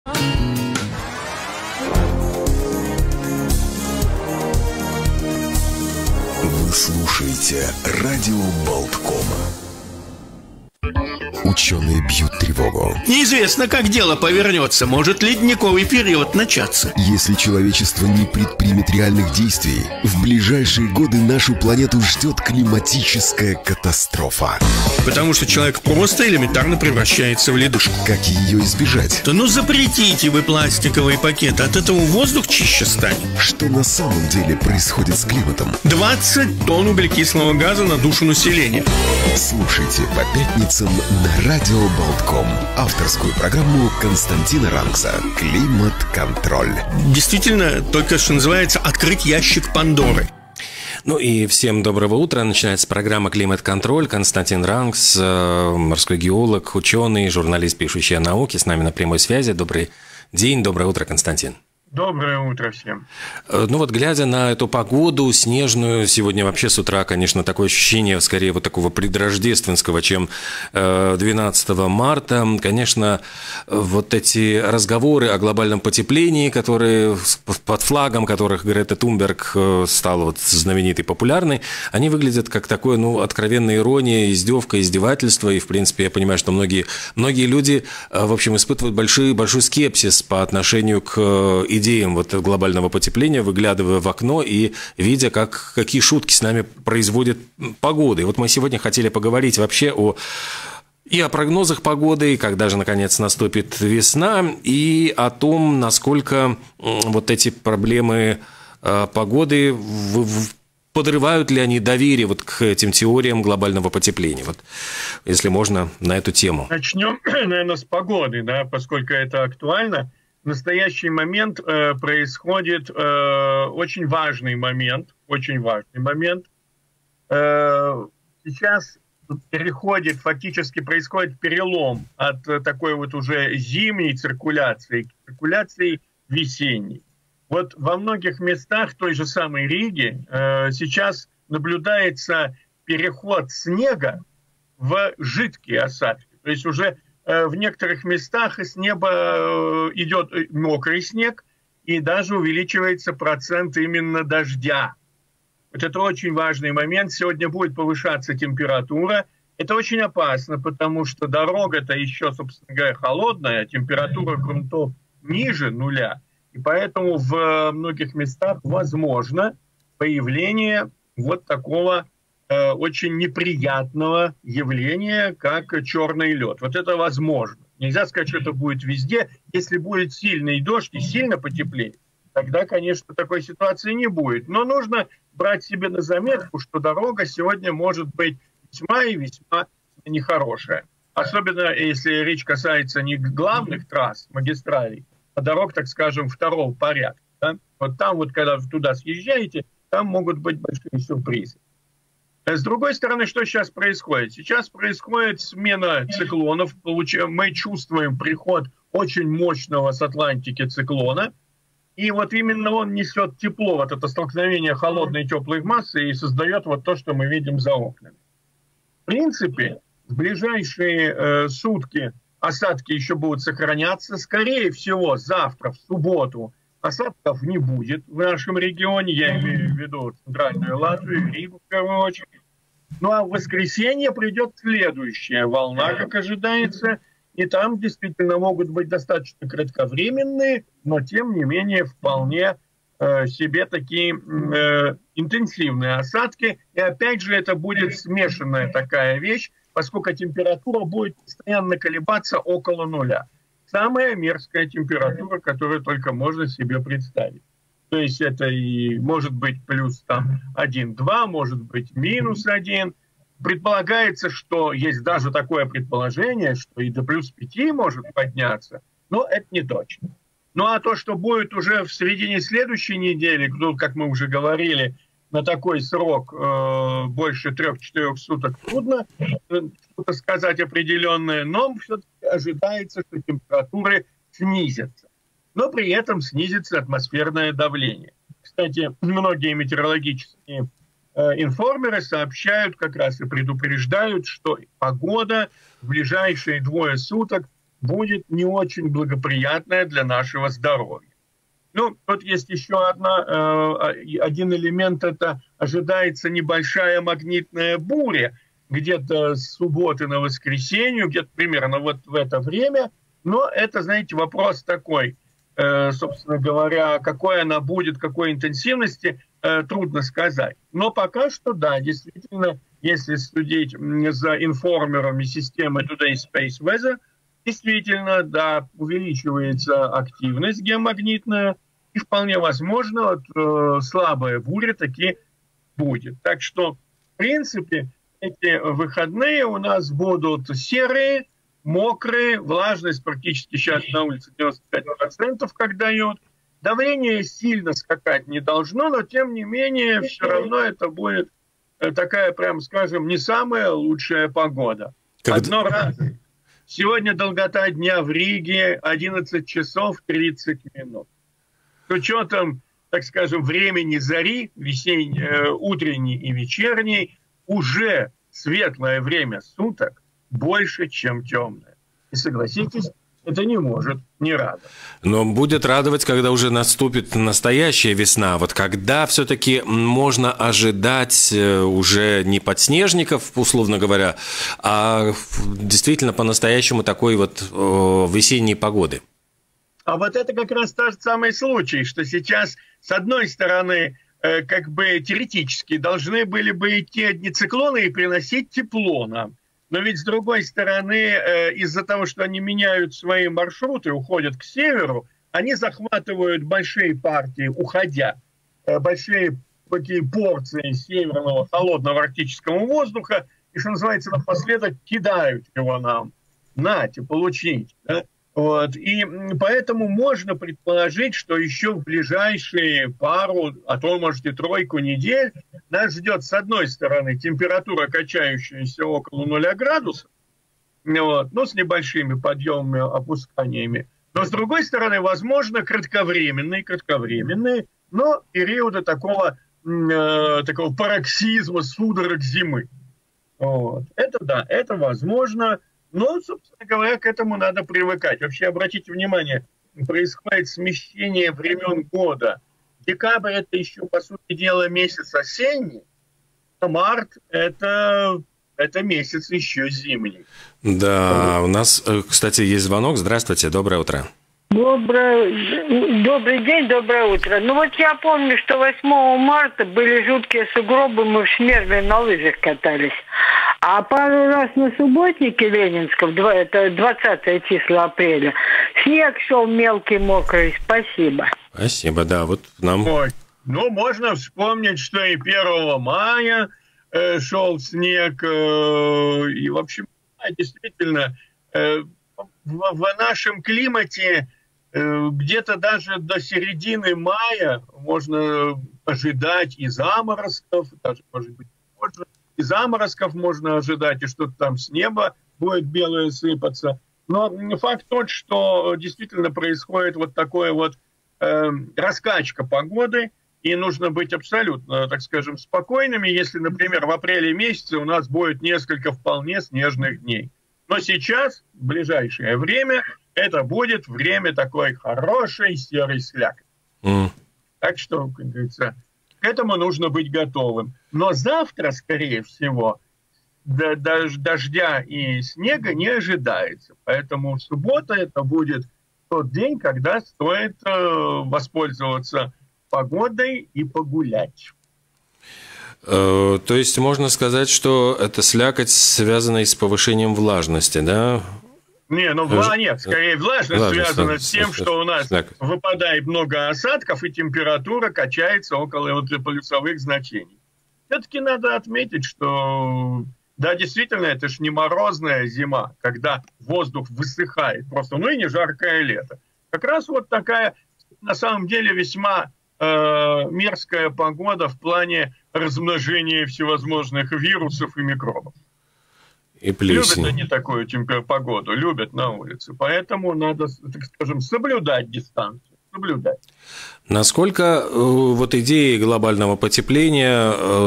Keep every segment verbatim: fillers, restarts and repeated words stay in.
Вы слушаете радио Болтком. Ученые бьют тревогу. Неизвестно, как дело повернется. Может ледниковый период начаться. Если человечество не предпримет реальных действий, в ближайшие годы нашу планету ждет климатическая катастрофа. Потому что человек просто элементарно превращается в ледушку. Как ее избежать? Да ну запретите вы пластиковые пакеты. От этого воздух чище станет. Что на самом деле происходит с климатом? двадцать тонн углекислого газа на душу населения. Слушайте по пятницам на радио Болтком авторскую программу Константина Рангса «Климат-контроль». Действительно, только что называется «Открыть ящик Пандоры». Ну и всем доброго утра. Начинается программа «Климат-контроль». Константин Рангс, морской геолог, ученый, журналист, пишущий о науке, с нами на прямой связи. Добрый день, доброе утро, Константин. Доброе утро всем. Ну вот, глядя на эту погоду снежную, сегодня вообще с утра, конечно, такое ощущение, скорее, вот такого предрождественского, чем двенадцатого марта. Конечно, вот эти разговоры о глобальном потеплении, которые под флагом которых Грета Тунберг стала вот знаменитой, популярной, они выглядят как такое, ну, откровенная ирония, издевка, издевательство. И, в принципе, я понимаю, что многие, многие люди, в общем, испытывают большой, большой скепсис по отношению к идее идеям вот глобального потепления, выглядывая в окно и видя, как, какие шутки с нами производит погода. И вот мы сегодня хотели поговорить вообще о и о прогнозах погоды, и когда же, наконец, наступит весна, и о том, насколько вот эти проблемы погоды подрывают ли они доверие вот к этим теориям глобального потепления. Вот, если можно, на эту тему. Начнем, наверное, с погоды, да, поскольку это актуально. В настоящий момент э, происходит э, очень важный момент, очень важный момент. Э, сейчас переходит, фактически происходит перелом от э, такой вот уже зимней циркуляции к циркуляции весенней. Вот во многих местах той же самой Риги э, сейчас наблюдается переход снега в жидкие осадки. То есть уже в некоторых местах с неба идет мокрый снег, и даже увеличивается процент именно дождя. Вот это очень важный момент. Сегодня будет повышаться температура. Это очень опасно, потому что дорога-то еще, собственно говоря, холодная, температура грунтов ниже нуля, и поэтому в многих местах возможно появление вот такого очень неприятного явления, как черный лед. Вот это возможно. Нельзя сказать, что это будет везде. Если будет сильный дождь и сильно потеплее, тогда, конечно, такой ситуации не будет. Но нужно брать себе на заметку, что дорога сегодня может быть весьма и весьма нехорошая. Особенно, если речь касается не главных трасс, магистралей, а дорог, так скажем, второго порядка. Да? Вот там, вот, когда вы туда съезжаете, там могут быть большие сюрпризы. С другой стороны, что сейчас происходит? Сейчас происходит смена циклонов. Мы чувствуем приход очень мощного с Атлантики циклона. И вот именно он несет тепло, вот это столкновение холодной и теплой массы, и создает вот то, что мы видим за окнами. В принципе, в ближайшие э, сутки осадки еще будут сохраняться. Скорее всего, завтра, в субботу, осадков не будет в нашем регионе, я имею в виду центральную Латвию, Ригу в первую очередь. Ну а в воскресенье придет следующая волна, как ожидается, и там действительно могут быть достаточно кратковременные, но тем не менее вполне э, себе такие э, интенсивные осадки. И опять же это будет смешанная такая вещь, поскольку температура будет постоянно колебаться около нуля. Самая мерзкая температура, которую только можно себе представить. То есть это и может быть плюс там один-два, может быть минус один. Предполагается, что есть даже такое предположение, что и до плюс пяти может подняться, но это не точно. Ну а то, что будет уже в середине следующей недели, ну, как мы уже говорили, на такой срок э, больше трех-четырех суток трудно что-то сказать определенное, но все-таки ожидается, что температуры снизятся. Но при этом снизится атмосферное давление. Кстати, многие метеорологические э, информеры сообщают как раз и предупреждают, что погода в ближайшие двое суток будет не очень благоприятная для нашего здоровья. Ну, тут есть еще одна, один элемент, это ожидается небольшая магнитная буря, где-то с субботы на воскресенье, где-то примерно вот в это время. Но это, знаете, вопрос такой, собственно говоря, какой она будет, какой интенсивности, трудно сказать. Но пока что, да, действительно, если следить за информерами системы Today Space Weather, действительно, да, увеличивается активность геомагнитная, и вполне возможно, вот, э, слабая буря таки будет. Так что, в принципе, эти выходные у нас будут серые, мокрые, влажность практически сейчас на улице девяносто пять процентов, как дает. Давление сильно скакать не должно, но тем не менее, все равно это будет такая, прям скажем, не самая лучшая погода. Одно раз. Сегодня долгота дня в Риге одиннадцать часов тридцать минут. С учетом, так скажем, времени зари, весенней, э, утренней и вечерней, уже светлое время суток больше, чем темное. И согласитесь, это не может не радовать. Но будет радовать, когда уже наступит настоящая весна. Вот когда все-таки можно ожидать уже не подснежников, условно говоря, а действительно по-настоящему такой вот весенней погоды. А вот это как раз тот самый случай, что сейчас, с одной стороны, э, как бы теоретически должны были бы идти одни циклоны и приносить тепло нам. Но ведь, с другой стороны, э, из-за того, что они меняют свои маршруты, уходят к северу, они захватывают большие партии, уходя, э, большие такие порции северного холодного арктического воздуха, и, что называется, напоследок кидают его нам. Нате, получите, да? Вот. И поэтому можно предположить, что еще в ближайшие пару, а то, может, и тройку недель нас ждет, с одной стороны, температура, качающаяся около нуля градусов, вот, но с небольшими подъемами, опусканиями. Но, с другой стороны, возможно, кратковременные, кратковременные, но периоды такого, э, такого пароксизма, судорог зимы. Вот. Это да, это возможно. Но, собственно говоря, к этому надо привыкать. Вообще, обратите внимание, происходит смещение времен года. Декабрь – это еще, по сути дела, месяц осенний, а март – это, это месяц еще зимний. Да, у нас, кстати, есть звонок. Здравствуйте, доброе утро. Добрый, добрый день, доброе утро. Ну вот я помню, что восьмого марта были жуткие сугробы, мы в Шмерве на лыжах катались. А пару раз на субботнике Ленинском, это двадцатое число апреля, снег шел мелкий, мокрый. Спасибо. Спасибо, да, вот нам... Ой, ну, можно вспомнить, что и первого мая э, шел снег, э, и, в общем, действительно, э, в, в нашем климате э, где-то даже до середины мая можно ожидать и заморозков, даже, может быть, позже, и заморозков можно ожидать, и что-то там с неба будет белое сыпаться. Но факт тот, что действительно происходит вот такое вот э, раскачка погоды, и нужно быть абсолютно, так скажем, спокойными, если, например, в апреле месяце у нас будет несколько вполне снежных дней. Но сейчас, в ближайшее время, это будет время такой хорошей серой слякоти. Mm. Так что, как говорится, к этому нужно быть готовым. Но завтра, скорее всего, дождя и снега не ожидается. Поэтому суббота это будет тот день, когда стоит воспользоваться погодой и погулять. То есть можно сказать, что эта слякоть связана и с повышением влажности, да? Не, ну вла... нет, скорее влажность, влажность связана с тем, что у нас слякоть. Выпадает много осадков, и температура качается около вот плюсовых значений. Все-таки надо отметить, что да, действительно, это ж не морозная зима, когда воздух высыхает, просто, ну и не жаркое лето. Как раз вот такая, на самом деле, весьма э, мерзкая погода в плане размножения всевозможных вирусов и микробов. И плесень. Любят они такую температуру, погоду, любят на улице. Поэтому надо, так скажем, соблюдать дистанцию, соблюдать. Насколько э, вот идеи глобального потепления э,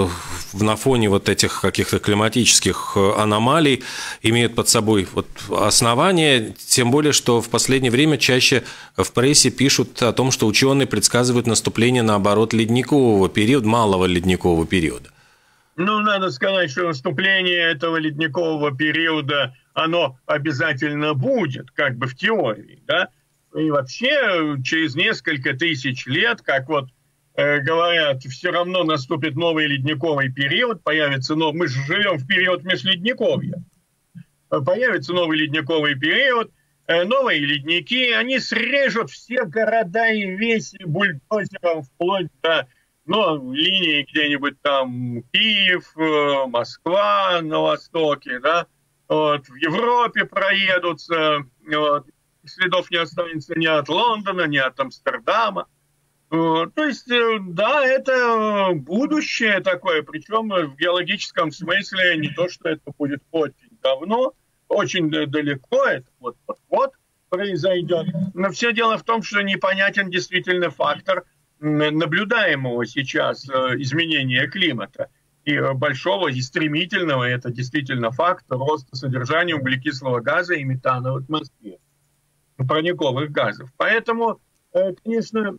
на фоне вот этих каких-то климатических аномалий имеют под собой вот основания, тем более, что в последнее время чаще в прессе пишут о том, что ученые предсказывают наступление, наоборот, ледникового периода, малого ледникового периода. Ну, надо сказать, что наступление этого ледникового периода, оно обязательно будет, как бы в теории, да. И вообще через несколько тысяч лет, как вот э, говорят, все равно наступит новый ледниковый период, появится новый, мы же живем в период межледниковья, появится новый ледниковый период, э, новые ледники, они срежут все города и веси бульдозером вплоть до, ну, линии где-нибудь там Киев, э, Москва на востоке, да, вот, в Европе проедутся, вот, следов не останется ни от Лондона, ни от Амстердама. То есть, да, это будущее такое, причем в геологическом смысле не то, что это будет очень давно, очень далеко, это вот-вот произойдет. Но все дело в том, что непонятен действительно фактор наблюдаемого сейчас изменения климата. И большого, и стремительного, это действительно факт роста содержания углекислого газа и метана в атмосфере, парниковых газов. Поэтому, конечно,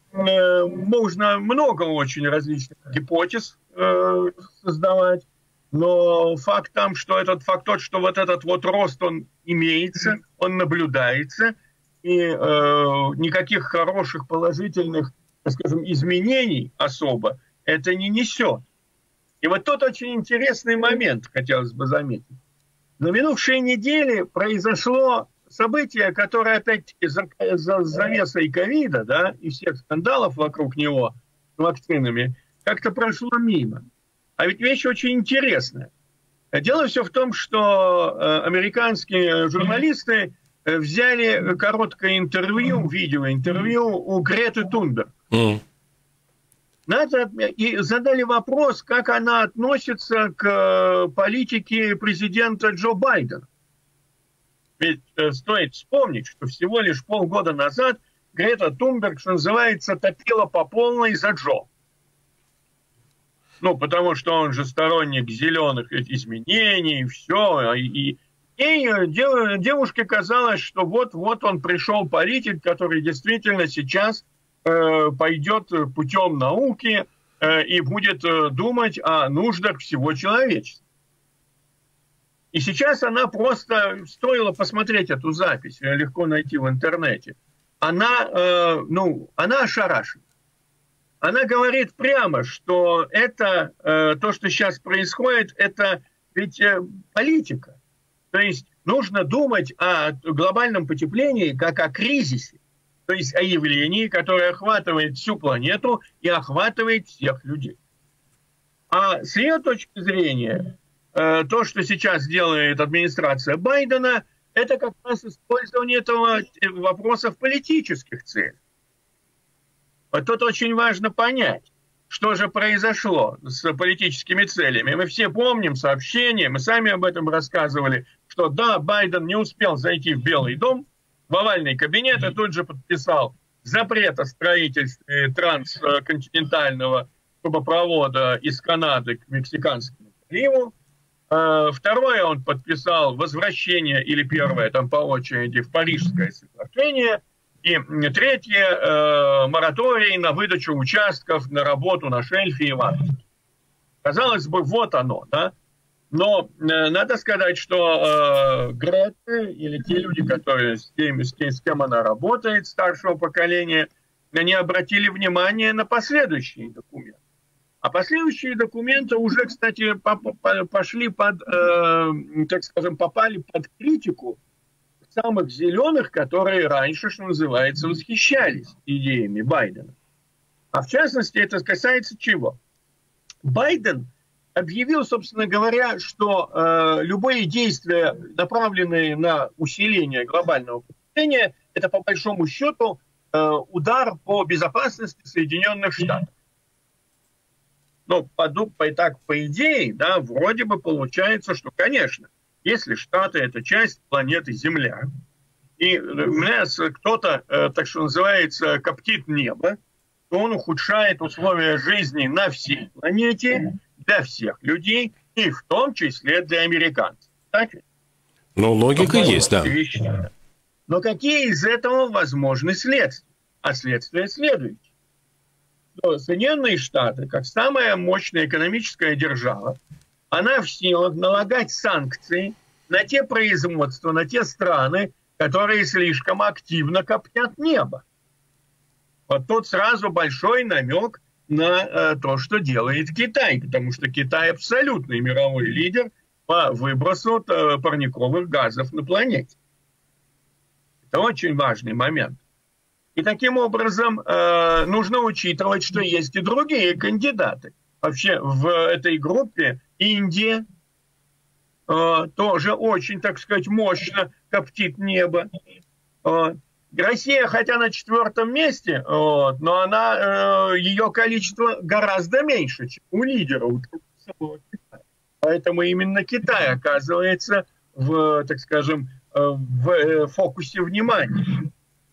можно много очень различных гипотез создавать, но факт там, что этот факт тот, что вот этот вот рост, он имеется, он наблюдается, и никаких хороших, положительных, так скажем, изменений особо это не несет. И вот тут очень интересный момент, хотелось бы заметить. На минувшей неделе произошло событие, которое, опять-таки, за, за завесой ковида, да, и всех скандалов вокруг него с вакцинами, как-то прошло мимо. А ведь вещь очень интересная. Дело все в том, что э, американские журналисты э, взяли короткое интервью, видеоинтервью у Греты Тунберг. Mm. Надо, и задали вопрос, как она относится к политике президента Джо Байдена. Ведь э, стоит вспомнить, что всего лишь полгода назад Грета Тунберг, что называется, топила по полной за Джо. Ну, потому что он же сторонник зеленых изменений, все. И, и дев, девушке казалось, что вот-вот он пришел политик, который действительно сейчас э, пойдет путем науки э, и будет э, думать о нуждах всего человечества. И сейчас она просто, стоило посмотреть эту запись, ее легко найти в интернете, она, э, ну, она ошарашена. Она говорит прямо, что это, э, то, что сейчас происходит, это ведь э, политика. То есть нужно думать о глобальном потеплении как о кризисе, то есть о явлении, которое охватывает всю планету и охватывает всех людей. А с ее точки зрения, э, то, что сейчас делает администрация Байдена, это как раз использование этого вопроса в политических целях. Вот тут очень важно понять, что же произошло с политическими целями. Мы все помним сообщения, мы сами об этом рассказывали, что да, Байден не успел зайти в Белый дом, в овальный кабинет, и тут же подписал запрет о строительстве трансконтинентального трубопровода из Канады к Мексиканскому заливу. Второе, он подписал возвращение, или первое, там по очереди, в Парижское соглашение. И третье, э, мораторий на выдачу участков на работу на шельфе и в Арктике. Казалось бы, вот оно, да? Но э, надо сказать, что э, Грета или те люди, которые с тем, с тем, с кем она работает, старшего поколения, они обратили внимание на последующие документы. А последующие документы уже, кстати, пошли под, э, так скажем, попали под критику самых зеленых, которые раньше, что называется, восхищались идеями Байдена. А в частности, это касается чего? Байден объявил, собственно говоря, что э, любые действия, направленные на усиление глобального потепления, это по большому счету э, удар по безопасности Соединенных Штатов. Ну, по, по, так, по идее, да, вроде бы получается, что, конечно, если Штаты – это часть планеты Земля, и у нас кто-то, так что называется, коптит небо, то он ухудшает условия жизни на всей планете, для всех людей, и в том числе для американцев. Так? Ну, логика есть, да. Но какие из этого возможны следствия? А следствие следующее. Что Соединенные Штаты, как самая мощная экономическая держава, она в силах налагать санкции на те производства, на те страны, которые слишком активно коптят небо. Вот тут сразу большой намек на э, то, что делает Китай, потому что Китай абсолютный мировой лидер по выбросу э, парниковых газов на планете. Это очень важный момент. И таким образом э, нужно учитывать, что есть и другие кандидаты. Вообще в этой группе Индия э, тоже очень, так сказать, мощно коптит небо. Э, Россия, хотя на четвертом месте, вот, но она, э, ее количество гораздо меньше, чем у лидера, у самого Китая. Поэтому именно Китай оказывается в, так скажем, в фокусе внимания.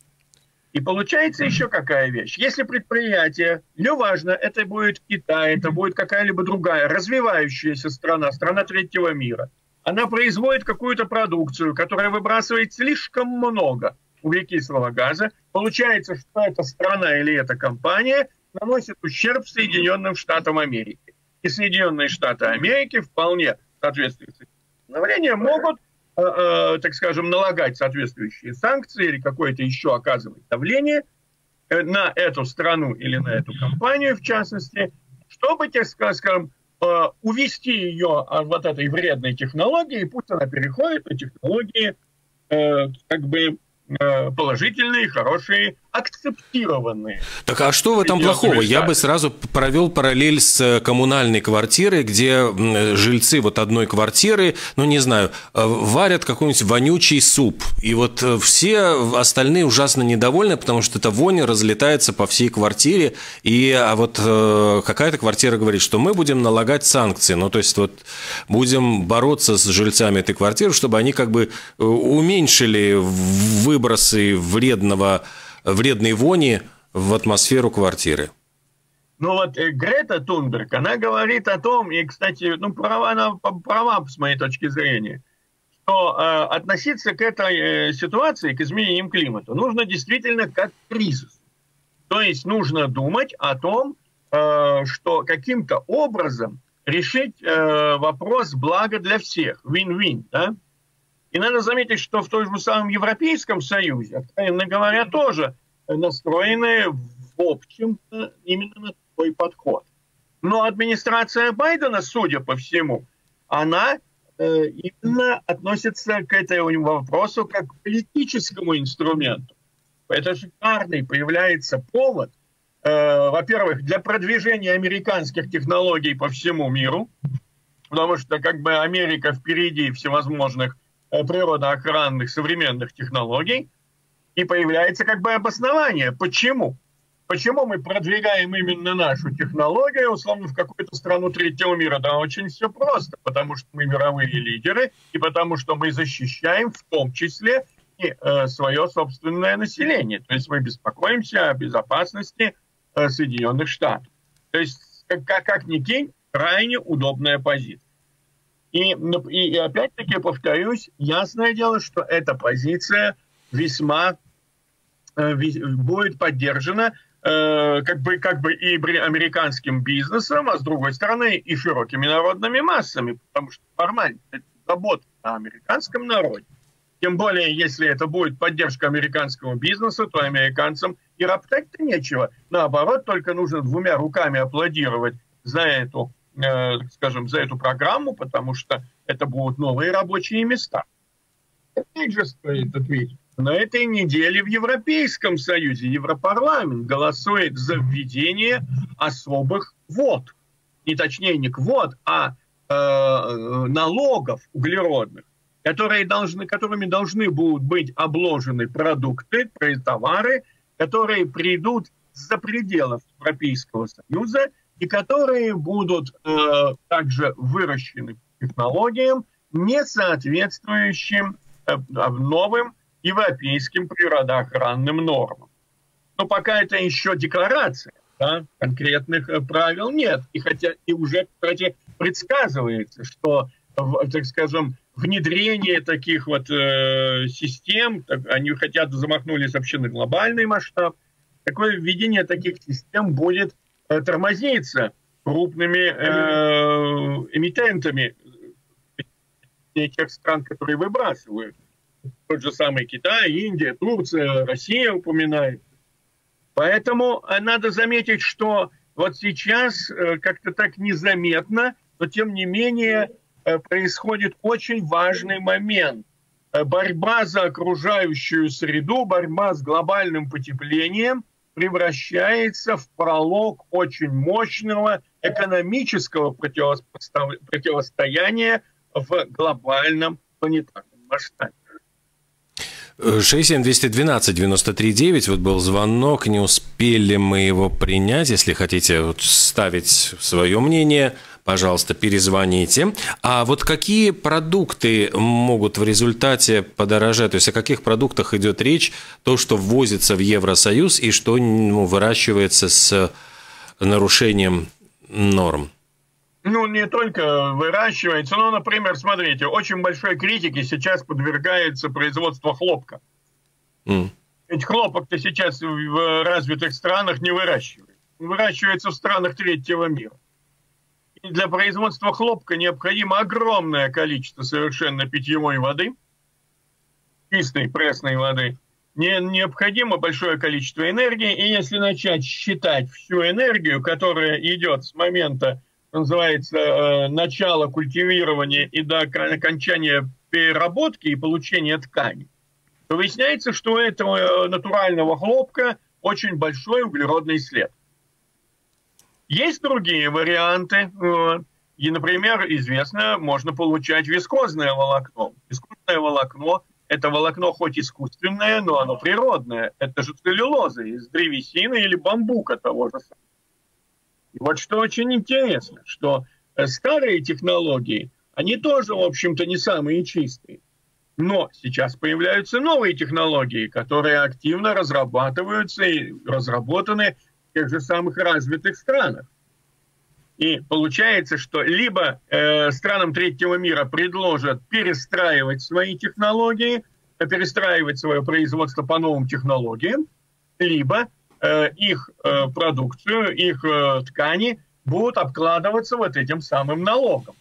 И получается еще какая вещь. Если предприятие, неважно, это будет Китай, это будет какая-либо другая развивающаяся страна, страна третьего мира, она производит какую-то продукцию, которая выбрасывает слишком много углекислого газа, получается, что эта страна или эта компания наносит ущерб Соединенным Штатам Америки. И Соединенные Штаты Америки вполне в соответствии с этим постановлением могут, э, э, так скажем, налагать соответствующие санкции или какое-то еще оказывать давление э, на эту страну или на эту компанию, в частности, чтобы, так скажем, э, увести ее от вот этой вредной технологии, и пусть она переходит на технологии э, как бы положительные, хорошие, акцептированные. Так а что в этом плохого? Я бы сразу провел параллель с коммунальной квартирой, где жильцы вот одной квартиры, ну не знаю, варят какой-нибудь вонючий суп. И вот все остальные ужасно недовольны, потому что эта вонь разлетается по всей квартире. И а вот какая-то квартира говорит, что мы будем налагать санкции. Ну то есть вот будем бороться с жильцами этой квартиры, чтобы они как бы уменьшили выбросы вредного вредной вони в атмосферу квартиры. Ну вот э, Грета Тунберг, она говорит о том, и, кстати, ну, права, она права с моей точки зрения, что э, относиться к этой э, ситуации, к изменениям климата, нужно действительно как к кризису. То есть нужно думать о том, э, что каким-то образом решить э, вопрос блага для всех, win-win, да? И надо заметить, что в том же самом Европейском Союзе, откровенно говоря, тоже настроены в общем именно на такой подход. Но администрация Байдена, судя по всему, она э, именно относится к этому вопросу как к политическому инструменту. Это шикарный появляется повод, э, во-первых, для продвижения американских технологий по всему миру, потому что как бы Америка впереди всевозможных природоохранных современных технологий, и появляется как бы обоснование. Почему? Почему мы продвигаем именно нашу технологию, условно, в какую-то страну третьего мира? Да, очень все просто. Потому что мы мировые лидеры, и потому что мы защищаем в том числе и э, свое собственное население. То есть мы беспокоимся о безопасности э, Соединенных Штатов. То есть, как, как, как ни кинь, крайне удобная позиция. И, и, и опять-таки повторюсь, ясное дело, что эта позиция весьма э, будет поддержана э, как бы, как бы и американским бизнесом, а с другой стороны и широкими народными массами, потому что формально это забота о американском народе. Тем более, если это будет поддержка американского бизнеса, то американцам и роптать-то нечего. Наоборот, только нужно двумя руками аплодировать за эту скажем, за эту программу, потому что это будут новые рабочие места. Опять же стоит отметить, на этой неделе в Европейском Союзе Европарламент голосует за введение особых квот. Не точнее не квот, а э, налогов углеродных, которые должны, которыми должны будут быть обложены продукты, товары, которые придут за пределов Европейского Союза и которые будут э, также выращены по технологиям, не соответствующим э, новым европейским природоохранным нормам. Но пока это еще декларация, да, конкретных э, правил нет. И хотя и уже, кстати, предсказывается, что, так скажем, внедрение таких вот э, систем, так, они хотят замахнулись вообще на глобальный масштаб, такое введение таких систем будет э, тормозиться крупными э, эмитентами тех стран, которые выбрасывают. Тот же самый Китай, Индия, Турция, Россия упоминает. Поэтому надо заметить, что вот сейчас э, как-то так незаметно, но тем не менее э, происходит очень важный момент. Э, борьба за окружающую среду, борьба с глобальным потеплением превращается в пролог очень мощного экономического противосто- противостояния в глобальном планетарном масштабе. шесть семь двести двенадцать девяносто три девять, вот был звонок, не успели мы его принять. Если хотите вот ставить свое мнение, пожалуйста, перезвоните. А вот какие продукты могут в результате подорожать? То есть о каких продуктах идет речь? То, что ввозится в Евросоюз и что, ну, выращивается с нарушением норм? Ну, не только выращивается, но, например, смотрите, очень большой критике сейчас подвергается производство хлопка. Mm. Ведь хлопок-то сейчас в развитых странах не выращивается. Выращивается в странах третьего мира. И для производства хлопка необходимо огромное количество совершенно питьевой воды, чистой пресной воды. Не, необходимо большое количество энергии. И если начать считать всю энергию, которая идет с момента, называется, э, начало культивирования и до окончания переработки и получения ткани, то выясняется, что у этого натурального хлопка очень большой углеродный след. Есть другие варианты. Э, и, например, известно, можно получать вискозное волокно. Вискозное волокно – это волокно хоть искусственное, но оно природное. Это же целлюлоза из древесины или бамбука того же самого. И вот что очень интересно, что старые технологии, они тоже, в общем-то, не самые чистые. Но сейчас появляются новые технологии, которые активно разрабатываются и разработаны в тех же самых развитых странах. И получается, что либо э, странам третьего мира предложат перестраивать свои технологии, перестраивать свое производство по новым технологиям, либо их э, продукцию, их э, ткани будут обкладываться вот этим самым налогом.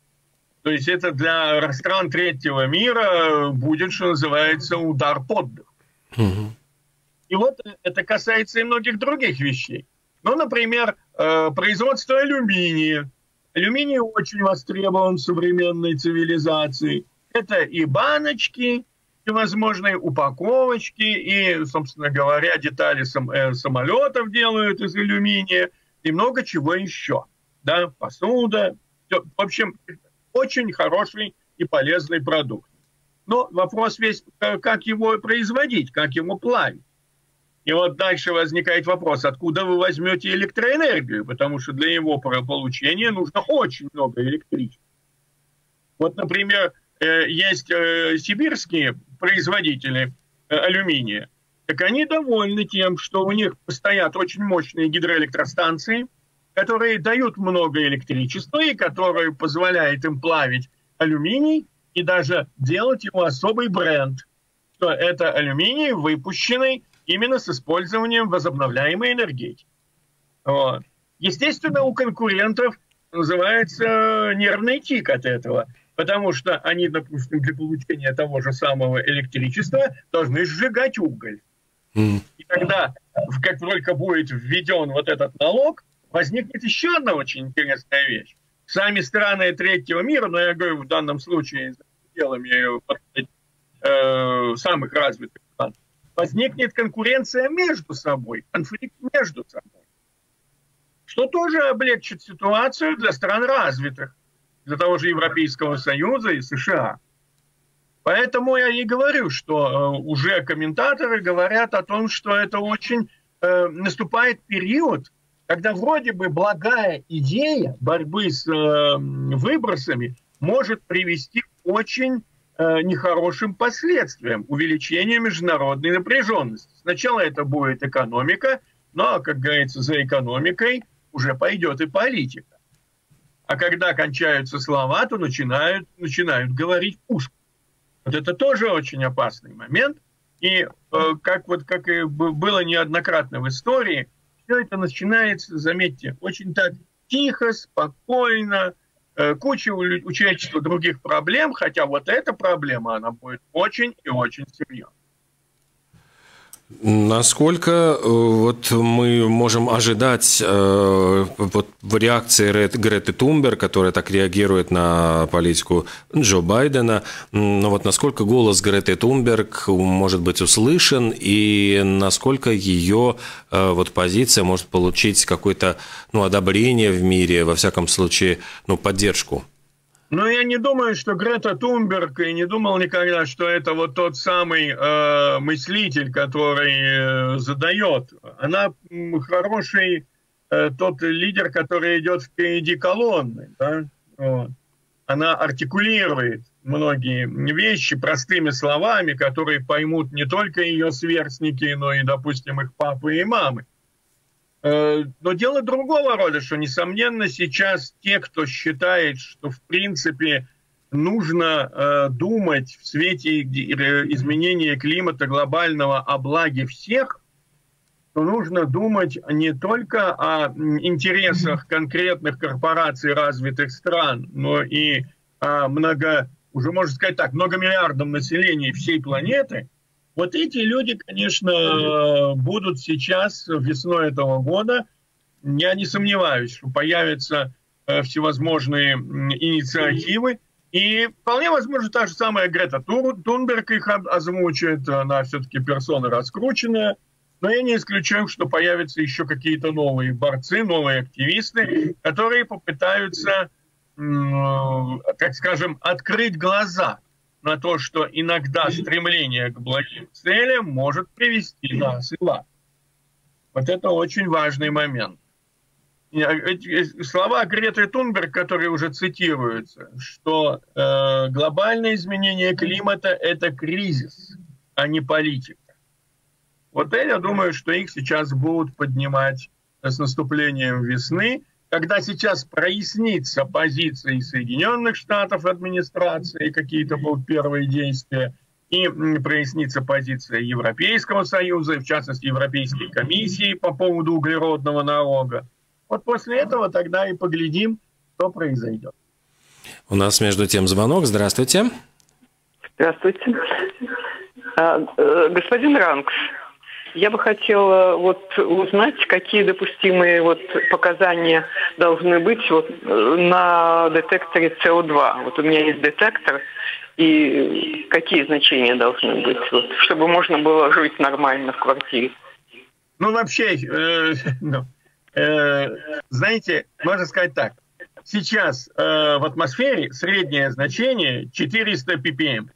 То есть это для стран третьего мира будет, что называется, удар под дых. Mm-hmm. И вот это касается и многих других вещей. Ну, например, э, производство алюминия. Алюминий очень востребован в современной цивилизации. Это и баночки, всевозможные упаковочки, и, собственно говоря, детали сам, э, самолетов делают из алюминия, и много чего еще. Да, посуда. Все. В общем, очень хороший и полезный продукт. Но вопрос весь, как его производить, как его плавить. И вот дальше возникает вопрос, откуда вы возьмете электроэнергию, потому что для его получения нужно очень много электричества. Вот, например, есть сибирские производители алюминия, так они довольны тем, что у них стоят очень мощные гидроэлектростанции, которые дают много электричества и которые позволяют им плавить алюминий и даже делать его особый бренд, что это алюминий, выпущенный именно с использованием возобновляемой энергетики. Вот. Естественно, у конкурентов называется нервный тик от этого, потому что они, допустим, для получения того же самого электричества должны сжигать уголь. Mm. И тогда, как только будет введен вот этот налог, возникнет еще одна очень интересная вещь. Сами страны третьего мира, но я говорю в данном случае за пределами э, самых развитых стран, возникнет конкуренция между собой, конфликт между собой, что тоже облегчит ситуацию для стран развитых, для того же Европейского Союза и США. Поэтому я и говорю, что э, уже комментаторы говорят о том, что это очень э, наступает период, когда вроде бы благая идея борьбы с э, выбросами может привести к очень э, нехорошим последствиям, увеличению международной напряженности. Сначала это будет экономика, но, как говорится, за экономикой уже пойдет и политика. А когда кончаются слова, то начинают, начинают говорить пушку. Вот это тоже очень опасный момент. И э, как, вот, как и было неоднократно в истории, все это начинается, заметьте, очень так тихо, спокойно, э, куча у, у человечества других проблем, хотя вот эта проблема, она будет очень и очень серьезной. Насколько вот мы можем ожидать э, вот, в реакции Греты Тунберг, которая так реагирует на политику Джо Байдена, но вот насколько голос Греты Тунберг может быть услышан и насколько ее э, вот, позиция может получить какое-то ну, одобрение в мире, во всяком случае, ну, поддержку? Но я не думаю, что Грета Тунберг, и не думал никогда, что это вот тот самый э, мыслитель, который э, задает. Она хороший э, тот лидер, который идет впереди колонны. Да? Вот. Она артикулирует многие вещи простыми словами, которые поймут не только ее сверстники, но и, допустим, их папы и мамы. Но дело другого рода, что, несомненно, сейчас те, кто считает, что, в принципе, нужно э, думать в свете изменения климата глобального о благе всех, то нужно думать не только о интересах конкретных корпораций развитых стран, но и о много, уже можно сказать так, многомиллиардном населении всей планеты. Вот эти люди, конечно, будут сейчас, весной этого года, я не сомневаюсь, что появятся всевозможные инициативы, и вполне возможно, та же самая Грета Тунберг их озвучит, она все-таки персона раскрученная, но я не исключаю, что появятся еще какие-то новые борцы, новые активисты, которые попытаются, так скажем, открыть глаза на то, что иногда стремление к благим целям может привести нас и вас. Вот это очень важный момент. Слова Греты Тунберг, которые уже цитируются, что э, глобальное изменение климата – это кризис, а не политика. Вот это, я думаю, что их сейчас будут поднимать с наступлением весны, когда сейчас прояснится позиции Соединенных Штатов, администрации, какие-то будут первые действия, и прояснится позиция Европейского Союза, в частности, Европейской комиссии по поводу углеродного налога. Вот после этого тогда и поглядим, что произойдет. У нас между тем звонок. Здравствуйте. Здравствуйте. Господин Ранкс, я бы хотела вот узнать, какие допустимые вот показания должны быть вот на детекторе С О два. Вот у меня есть детектор, и какие значения должны быть, вот, чтобы можно было жить нормально в квартире? Ну, вообще, э, ну, э, знаете, можно сказать так. Сейчас э, в атмосфере среднее значение четыреста пи пи эм.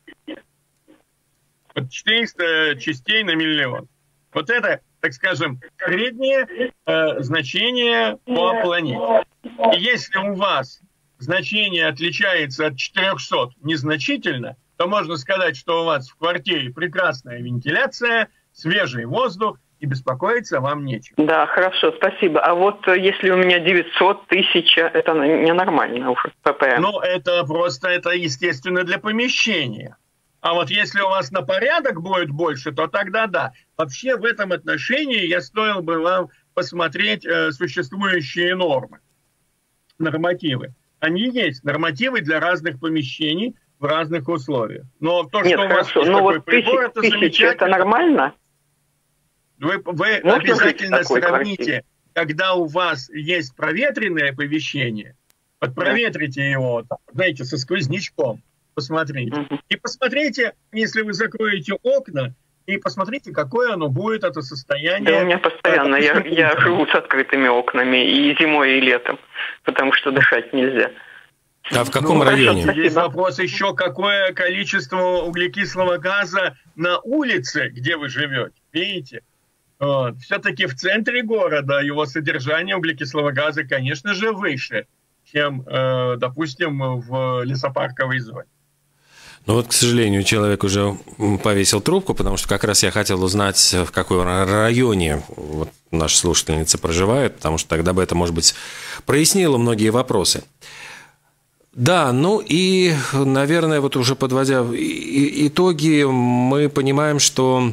четыреста частей на миллион. Вот это, так скажем, среднее э, значение по планете. И если у вас значение отличается от четырехсот незначительно, то можно сказать, что у вас в квартире прекрасная вентиляция, свежий воздух, и беспокоиться вам нечего. Да, хорошо, спасибо. А вот если у меня девятьсот тысяч, это ненормально уже, пэ пэ эм. Ну, это просто, это естественно для помещения. А вот если у вас на порядок будет больше, то тогда да. Вообще в этом отношении я стоил бы вам посмотреть э, существующие нормы, нормативы. Они есть, нормативы для разных помещений в разных условиях. Но то, Нет, что хорошо. у вас есть ну, такой вот прибор, это тысяча, замечательно. Это нормально? Вы, вы обязательно сравните, когда у вас есть проветренное помещение, вот проветрите да. его, знаете, со сквознячком. Посмотрите. Uh-huh. И посмотрите, если вы закроете окна, и посмотрите, какое оно будет, это состояние. Да, у меня постоянно. Я, я живу с открытыми окнами и зимой, и летом, потому что дышать нельзя. А в каком ну, районе? Хорошо, есть вопрос еще, какое количество углекислого газа на улице, где вы живете. Видите? Вот. Все-таки в центре города его содержание углекислого газа, конечно же, выше, чем, э, допустим, в лесопарковой зоне. Ну вот, к сожалению, человек уже повесил трубку, потому что как раз я хотел узнать, в каком районе вот наша слушательница проживает, потому что тогда бы это, может быть, прояснило многие вопросы. Да, ну и, наверное, вот уже подводя итоги, мы понимаем, что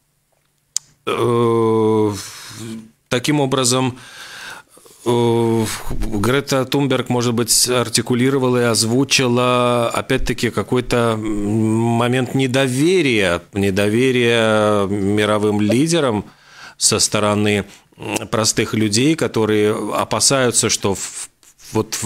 э, таким образом Грета Тунберг, может быть, артикулировала и озвучила, опять-таки, какой-то момент недоверия, недоверия мировым лидерам со стороны простых людей, которые опасаются, что в вот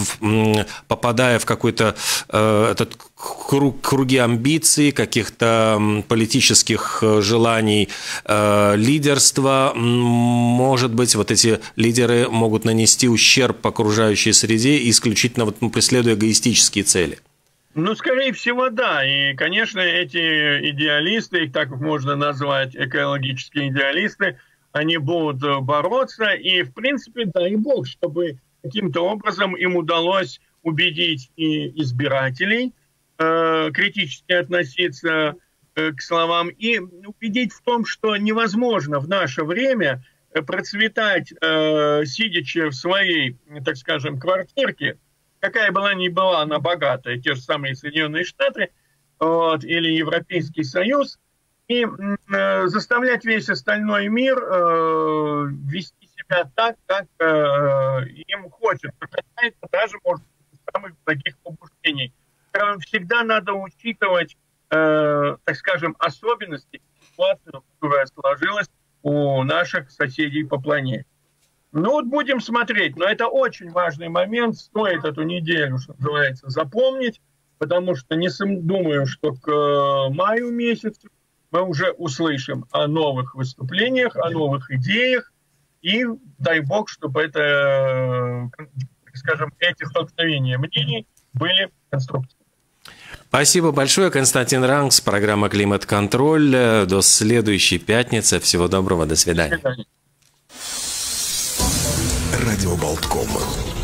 попадая в какой-то э, этот круг, круги амбиций, каких-то политических желаний, э, лидерства, может быть, вот эти лидеры могут нанести ущерб окружающей среде, исключительно вот, ну, преследуя эгоистические цели. Ну, скорее всего, да. И, конечно, эти идеалисты, их так можно назвать, экологические идеалисты, они будут бороться. И, в принципе, дай бог, чтобы каким-то образом им удалось убедить и избирателей э, критически относиться э, к словам и убедить в том, что невозможно в наше время процветать, э, сидячи в своей, так скажем, квартирке, какая была ни была она богатая, те же самые Соединенные Штаты вот, или Европейский Союз, и э, заставлять весь остальной мир э, вести так, как э, им хочется, даже, может быть, из самых благих побуждений. Всегда надо учитывать, э, так скажем, особенности ситуации, которая сложилась у наших соседей по планете. Ну вот будем смотреть, но это очень важный момент, стоит эту неделю, что называется, запомнить, потому что не думаю, что к маю месяцу мы уже услышим о новых выступлениях, о новых идеях, и дай бог, чтобы это, скажем, эти столкновения мнений были конструктивны. Спасибо большое, Константин Рангс, программа «Климат-контроль». До следующей пятницы. Всего доброго, до свидания. До свидания. Радио Болтком.